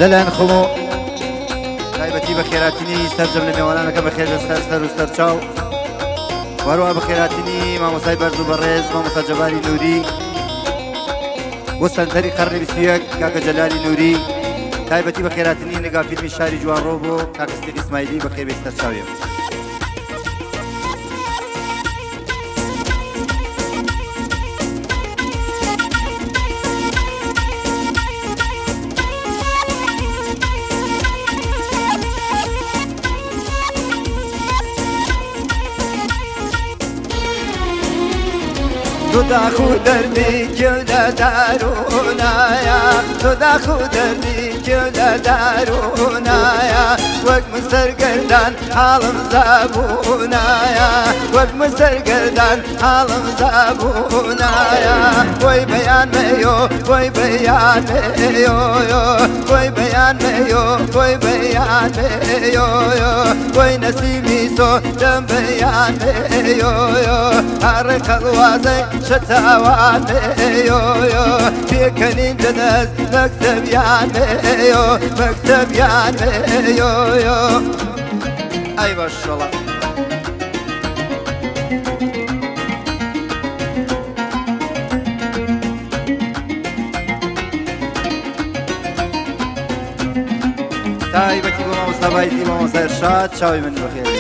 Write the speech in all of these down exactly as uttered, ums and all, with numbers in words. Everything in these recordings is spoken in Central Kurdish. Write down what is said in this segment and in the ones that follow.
لەلایەن خۆمە تایبەتی بە خێراتنی سەرجەم لە میوانانەکە بەخێر لەسەر سەر و سەرچاو وەروە بە خێراتنی مامۆستای بەرز و بەڕێز مامۆستا جەباری نووری بۆ سەرنجەری قەرنی بیست و یەک کاکە جەلالی نووری تایبەتی بە خێراتنی نگا فیلمی شاری جوانڕۆ بۆ کاکە ستیق ئیسماعیلی بەخێر بێ سەرچاویە تو داخو دردی کل دارونایا تو داخو دردی کل دارونایا وقت من سرگردان حالم زبونایا وقت من سرگردان حالم زبونایا وی بیان میو وی بیان میو وی بیان میو وی بیان میو وی نسیمی سو دم بیان میو هر خلوازه شتاوان يو يو فيكني جناز مكتب يعني يو مكتب يعني يو يو أي ما شاء الله تايبتي بما مصابيتي بما مصير شاد شاوي من بخير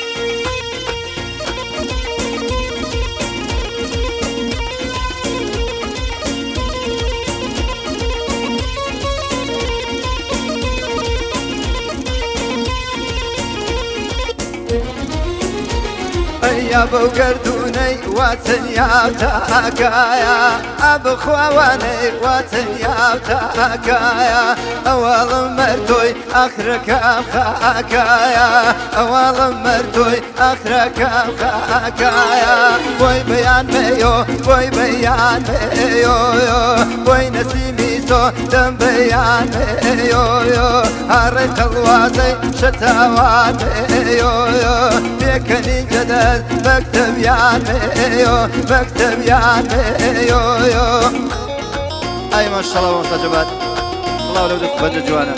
يا ابو قردوني واتن يا تاكايا ابو خواني واتن يا تاكايا اول مرتوي اخرك خاكايا اول مرتوي اخرك خاكايا وي بيان ميو وي بيان ميو وي نسيمي سو دم بيان ميو هارك الوازي شتاوان ميو بيكني جدد مكتب يعني يو مكتب يعني يو يو أي ما شاء الله مستجبات الله ولو دك بجد جوانا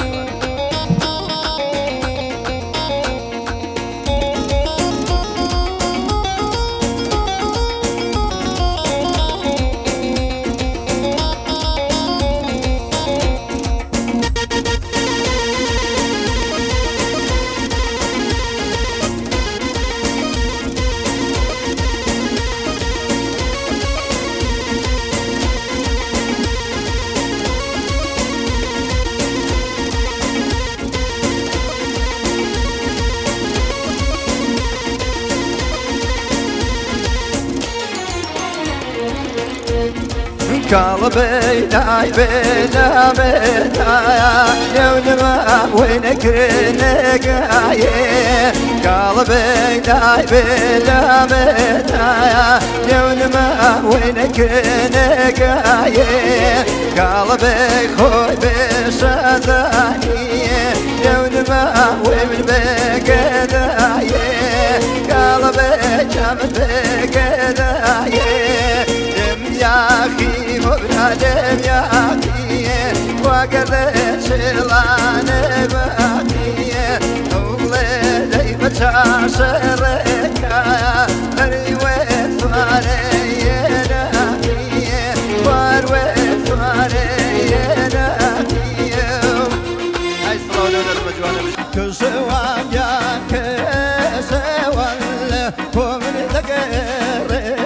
قلبي داي بينا بينايا يوم ما وينك رنقايا قلبي داي بينا بينايا يوم ما وينك رنقايا قلبي خوي بشذاني يوم ما وين بقدايا قلبي جام بقدايا يا أخي مبرد يا أخي وقد شلان باقي أولادي بتعشرك أروي صارينا وأروي صارينا هاي صلاة المجوانة كشوان يا كشوان ومن ذكرك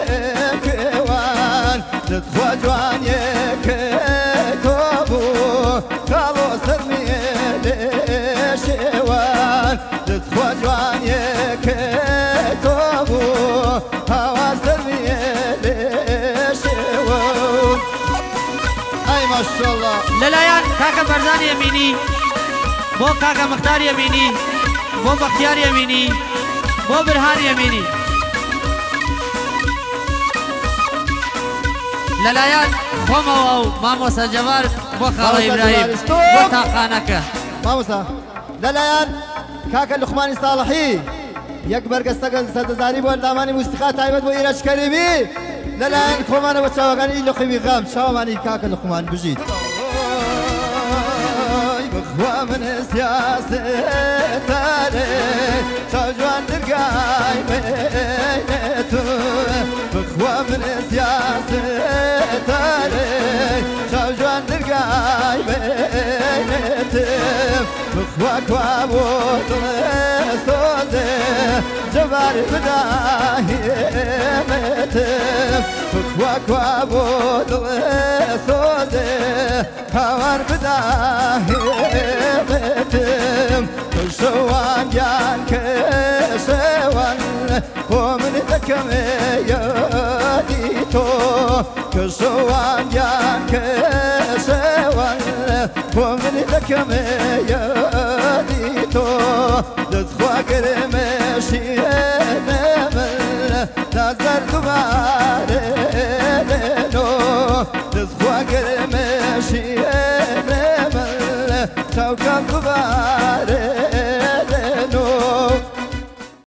تدخل جوانيك كوبو خلو سرمي لشوان تدخل جوانيك كوبو هوا سرمي لشوان أي ما شاء الله للايان كاكا برزان يميني بو كاكا مختار يميني بو بختيار يميني بو برهان يميني للايان خوما او ماموسا جبار بو خاله ابراهيم بو تاخانك ماموسا للايان كاكا لقمان صالحي يكبر قصتك ستزاري بو داماني مستقات تايبت بو ايرش كريمي للايان خوما وتشاوغاني لقمي غام شاوماني كاكا لقمان بجيت بخوا من سیاست تاره شجوان درگای بینتو بخوا من سیاست تاره شجوان درگای بینتم بخوا کوا بود سوزه جوار بداهیمتم بخوا کوا بود سوزه هوار بداهیمتم کشوان جان کشوان ومن تکم یادی تو کشوان جان کشوان ومن تکم یادی تو دزخوا گرمشی نمل نظر دوباره نو دزخوا گرمشی نمل شوکم دوباره